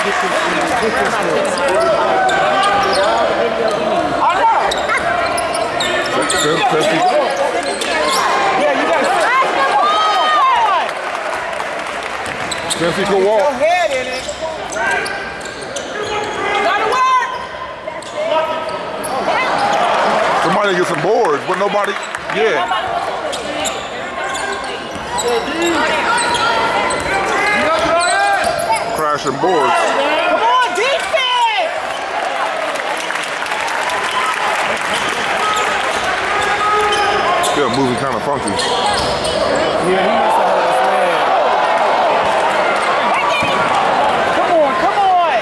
Spencer can walk. Your head in it. Gotta work. Somebody get some boards, but nobody. Yeah. Crashing boards. Come on, defense. Still moving kind of funky. Yeah, he must have hurt his leg. Come on.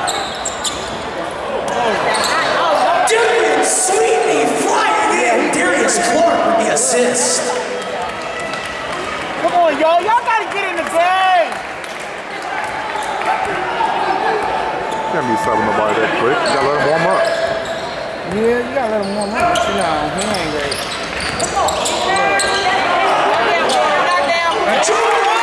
Dylan Sweetney flying in. Darius Clark with the assist. Come on, y'all. Y'all gotta get in the game. Can't be subbing nobody that quick. You gotta let him warm up. Yeah, you gotta let him warm up, but you know, he ain't great. Knock down.